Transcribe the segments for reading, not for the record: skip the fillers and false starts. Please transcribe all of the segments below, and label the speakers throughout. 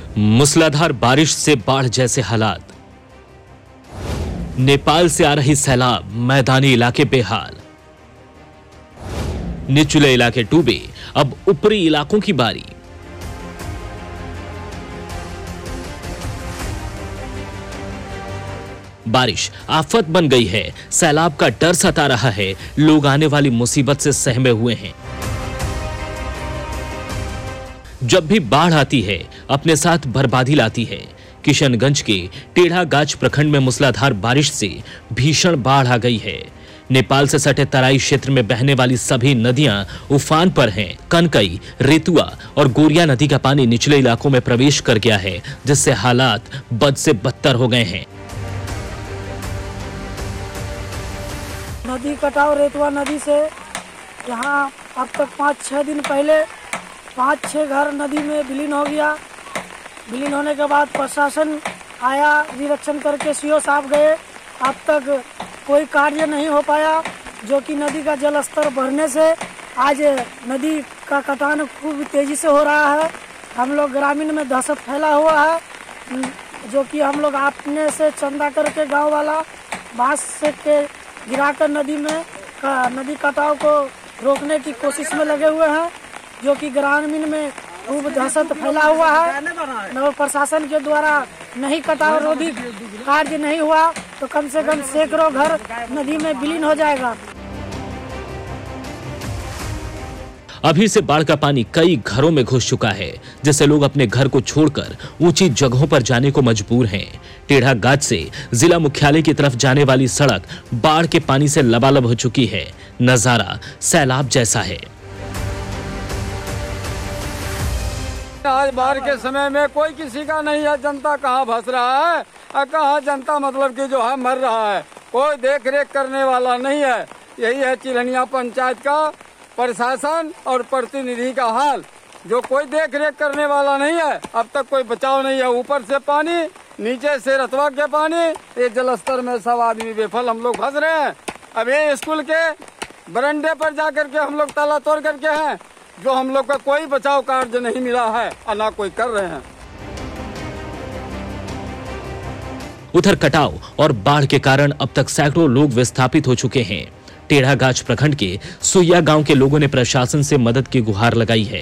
Speaker 1: मूसलाधार बारिश से बाढ़ जैसे हालात। नेपाल से आ रही सैलाब, मैदानी इलाके बेहाल। निचले इलाके डूबे, अब ऊपरी इलाकों की बारी। बारिश आफत बन गई है, सैलाब का डर सता रहा है, लोग आने वाली मुसीबत से सहमे हुए हैं। जब भी बाढ़ आती है अपने साथ बर्बादी लाती है। किशनगंज के टेढ़ागाछ प्रखंड में मूसलाधार बारिश से भीषण बाढ़ आ गई है। नेपाल से सटे तराई क्षेत्र में बहने वाली सभी नदियां उफान पर हैं। कनकई, रेतुआ और गोरिया नदी का पानी निचले इलाकों में प्रवेश कर गया है, जिससे हालात बद से बदतर हो गए हैं।
Speaker 2: नदी कटाव रेतुआ नदी से यहाँ अब तक 5-6 दिन पहले 5-6 घर नदी में विलीन हो गया। विलीन होने के बाद प्रशासन आया, निरीक्षण करके सीओ साहब गए। अब तक कोई कार्य नहीं हो पाया, जो कि नदी का जल स्तर बढ़ने से आज नदी का कटान खूब तेजी से हो रहा है। हम लोग ग्रामीण में दहशत फैला हुआ है, जो कि हम लोग अपने से चंदा करके गांव वाला बांस से के गिराकर नदी कटाव को रोकने की कोशिश में लगे हुए हैं, जो कि ग्रामीण में खूब दहशत फैला हुआ है। नगर प्रशासन के द्वारा नहीं कटाव रोधी कार्य नहीं हुआ तो कम से कम सैकड़ों घर नदी में विलीन हो जाएगा।
Speaker 1: अभी से बाढ़ का पानी कई घरों में घुस चुका है, जिससे लोग अपने घर को छोड़कर ऊंची जगहों पर जाने को मजबूर हैं। टेढ़ागाछ से जिला मुख्यालय की तरफ जाने वाली सड़क बाढ़ के पानी से लबालब हो चुकी है। नजारा सैलाब जैसा है।
Speaker 3: आज बाढ़ के समय में कोई किसी का नहीं है, जनता कहाँ फंस रहा है और कहाँ जनता मतलब कि जो है मर रहा है। कोई देख रेख करने वाला नहीं है। यही है चिल्हनिया पंचायत का प्रशासन और प्रतिनिधि का हाल, जो कोई देख रेख करने वाला नहीं है। अब तक कोई बचाव नहीं है। ऊपर से पानी, नीचे से रतवा के पानी, ये जलस्तर में सब आदमी बेफल हम लोग फंस रहे हैं। अब ये स्कूल के बरंडे पर जा करके हम लोग ताला तोड़ करके हैं, जो हम लोग का कोई बचाव कार्य नहीं मिला है और ना कोई कर रहे हैं।
Speaker 1: उधर कटाव और बाढ़ के कारण अब तक सैकड़ों लोग विस्थापित हो चुके हैं। टेढ़ागाछ प्रखंड के सुइया गांव के लोगों ने प्रशासन से मदद की गुहार लगाई है।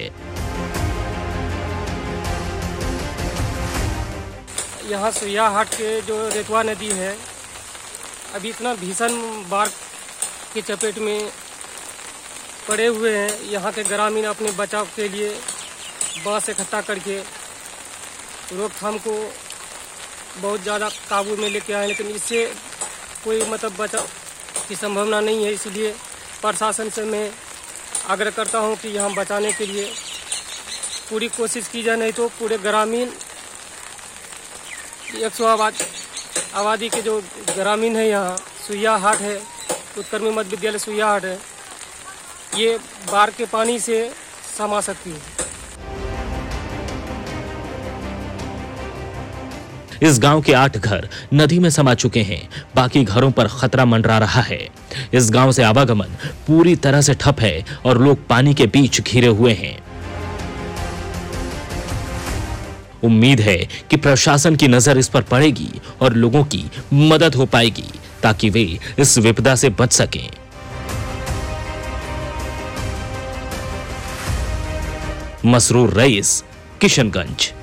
Speaker 4: यहाँ सुइया हाट के जो रेतुआ नदी है, अभी इतना भीषण बाढ़ की चपेट में पड़े हुए हैं। यहाँ के ग्रामीण अपने बचाव के लिए बांस इकट्ठा करके रोकथाम को बहुत ज़्यादा काबू में लेके आए, लेकिन इससे कोई मतलब बचाव की संभावना नहीं है। इसलिए प्रशासन से मैं आग्रह करता हूँ कि यहाँ बचाने के लिए पूरी कोशिश की जाए, नहीं तो पूरे ग्रामीण 100 आबादी के जो ग्रामीण है, यहाँ सुइया हाट है, उत्कर्मी मध्य विद्यालय सुइया हाट है, ये बाढ़ के पानी से समा सकती है।
Speaker 1: इस गांव के 8 घर नदी में समा चुके हैं, बाकी घरों पर खतरा मंडरा रहा है। इस गांव से आवागमन पूरी तरह से ठप है और लोग पानी के बीच घिरे हुए हैं। उम्मीद है कि प्रशासन की नजर इस पर पड़ेगी और लोगों की मदद हो पाएगी, ताकि वे इस विपदा से बच सकें। मसरूर रईस, किशनगंज।